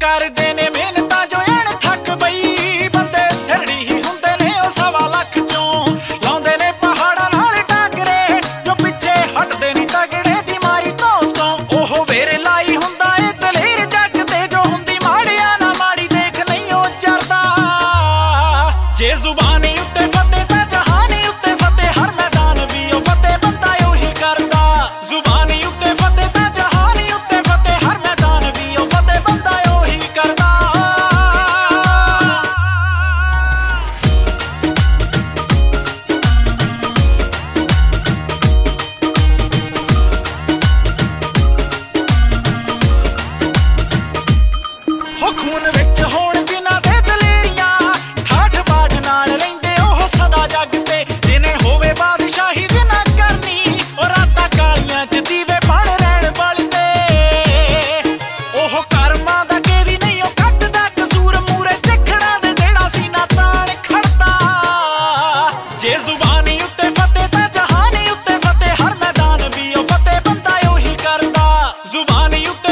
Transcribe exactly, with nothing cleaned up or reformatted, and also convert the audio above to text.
ਕਰਦੇ ਨੇ ਮਿਹਨਤਾਂ ਜੋ ਐਨ ਥੱਕ ਬਈ ਬੰਦੇ ਸਿਰੜੀ ਹੀ ਹੁੰਦੇ ਨੇ ਉਹ ਸਵਾ ਲੱਖ ਚੋਂ ਲਾਉਂਦੇ ਨੇ ਪਹਾੜਾਂ ਨਾਲ ਟਾਕਰੇ ਜੋ ਪਿੱਛੇ ਹਟਦੇ ਨਹੀਂ ਤਗੜੇ ਦੀ ਮਾਰੀ ਤੋਂ ਤੋਂ ਉਹ ਵੇਰੇ ਲਾਈ ਹੁੰਦਾ ਏ ਦਲੇਰ ਜੱਗ ਤੇ ਜੋ ਹੁੰਦੀ ਮਾੜਿਆ ਨਾ ਮਾੜੀ ਦੇਖ ਨਹੀਂ ਉਹ ਚਰਦਾ ਜੇ ਜ਼ੁਬਾਨੀ ਉੱਤੇ ਫਤਿਹ ਤਾਂ ਜਹਾਨੀ ਉੱਤੇ ਫਤਿਹ ਹਰ ਮੈਦਾਨ ਵੀ ਉਹ ਫਤਿਹ ਬੰਦਾ ਉਹੀ ਕਰਦਾ ਜ਼ੁਬਾਨੀ ਉੱਤੇ ਫਤਿਹ ਤਾਂ ਜਹਾਨੀ ਉੱਤੇ ਫਤਿਹ ਹਰ ਮੈਦਾਨ ਵੀ ਉਹ ਫਤਿਹ ਬੰਦਾ ਉਹੀ ਕਰਦਾ ਹੋ ਖੂਨ ਵਿੱਚ ਹੋਣ ਜਿਨ੍ਹਾਂ ਦੇ ਦਲੇਰੀਆਂ ਠਾਠ ਬਾਠ ਨਾਲ ਰਹਿੰਦੇ ਉਹ ਸਦਾ ਜੱਗ ਤੇ ਜਿਨੇ ਹੋਵੇ ਬਾਦਸ਼ਾਹੀ ਜਿਨਾ ਕਰਨੀ ਉਹ ਰਾਤਾਂ ਕਾਲੀਆਂ ਚ ਦੀਵੇ ਬਣ ਰਹਿਣ ਬਲਦੇ ਉਹ ਕਰਮਾਂ ਦਾ ਕੇ ਵੀ ਨਹੀਂ ਉਹ ਕੱਟਦਾ ਕਸੂਰ ਮੂਰੇ ਝਖੜਾ ਦੇ ਜਿਹੜਾ ਸੀਨਾ ਤਾਣ ਖੜਦਾ ਜੇ ਜ਼ੁਬਾਨੀ ਉੱਤੇ ਫਤਿਹ ਤਾਂ ਜਹਾਨੀ ਉੱਤੇ ਫਤਿਹ ਹਰ ਮੈਦਾਨ ਵੀ ਉਹ ਫਤਿਹ ਬੰਦਾ ਉਹੀ ਕਰਦਾ ਜ਼ੁਬਾਨੀ ਉੱਤੇ